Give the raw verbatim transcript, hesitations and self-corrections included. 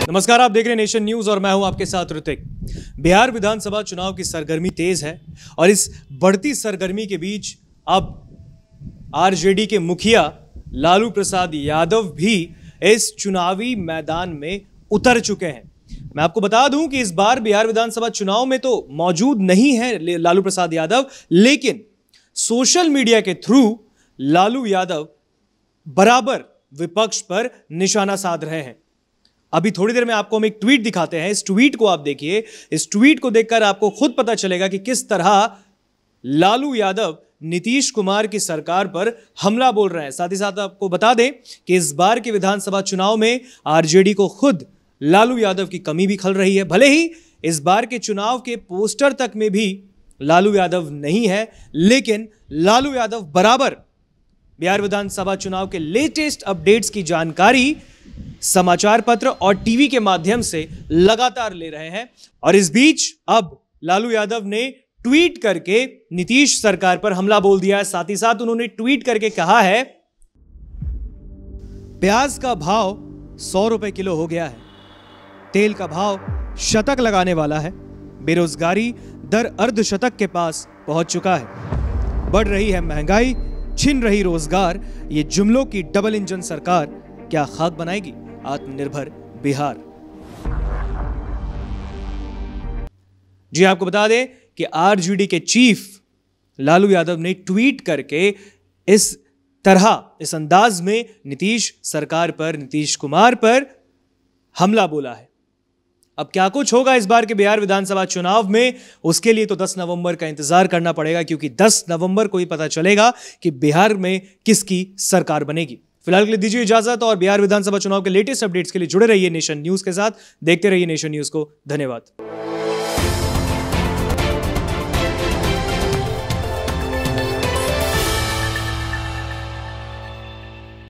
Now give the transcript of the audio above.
नमस्कार, आप देख रहे हैं नेशन न्यूज और मैं हूं आपके साथ ऋतिक। बिहार विधानसभा चुनाव की सरगर्मी तेज है और इस बढ़ती सरगर्मी के बीच अब आरजेडी के मुखिया लालू प्रसाद यादव भी इस चुनावी मैदान में उतर चुके हैं। मैं आपको बता दूं कि इस बार बिहार विधानसभा चुनाव में तो मौजूद नहीं है लालू प्रसाद यादव, लेकिन सोशल मीडिया के थ्रू लालू यादव बराबर विपक्ष पर निशाना साध रहे हैं। अभी थोड़ी देर में आपको हम एक ट्वीट दिखाते हैं। इस ट्वीट को आप देखिए। इस ट्वीट को देखकर आपको खुद पता चलेगा कि किस तरह लालू यादव नीतीश कुमार की सरकार पर हमला बोल रहे हैं। साथ ही साथ आपको बता दें कि इस बार के विधानसभा चुनाव में आरजेडी को खुद लालू यादव की कमी भी खल रही है। भले ही इस बार के चुनाव के पोस्टर तक में भी लालू यादव नहीं है, लेकिन लालू यादव बराबर बिहार विधानसभा चुनाव के लेटेस्ट अपडेट्स की जानकारी समाचार पत्र और टीवी के माध्यम से लगातार ले रहे हैं। और इस बीच अब लालू यादव ने ट्वीट करके नीतीश सरकार पर हमला बोल दिया है। साथ ही साथ उन्होंने ट्वीट करके कहा है, प्याज का भाव सौ रुपए किलो हो गया है, तेल का भाव शतक लगाने वाला है, बेरोजगारी दर अर्धशतक के पास पहुंच चुका है, बढ़ रही है महंगाई, छिन रही रोजगार, ये जुमलों की डबल इंजन सरकार क्या खाक बनाएगी आत्मनिर्भर बिहार। जी आपको बता दें कि आरजेडी के चीफ लालू यादव ने ट्वीट करके इस तरह, इस अंदाज में नीतीश सरकार पर, नीतीश कुमार पर हमला बोला है। अब क्या कुछ होगा इस बार के बिहार विधानसभा चुनाव में, उसके लिए तो दस नवंबर का इंतजार करना पड़ेगा, क्योंकि दस नवंबर को ही पता चलेगा कि बिहार में किसकी सरकार बनेगी। फिलहाल के लिए दीजिए इजाजत और बिहार विधानसभा चुनाव के लेटेस्ट अपडेट्स के लिए जुड़े रहिए नेशन न्यूज के साथ। देखते रहिए नेशन न्यूज को। धन्यवाद।